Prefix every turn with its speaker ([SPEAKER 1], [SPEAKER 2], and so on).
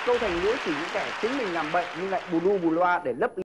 [SPEAKER 1] câu thành ngữ chỉ những kẻ chính mình làm bệnh nhưng lại bù lu bù loa để lấp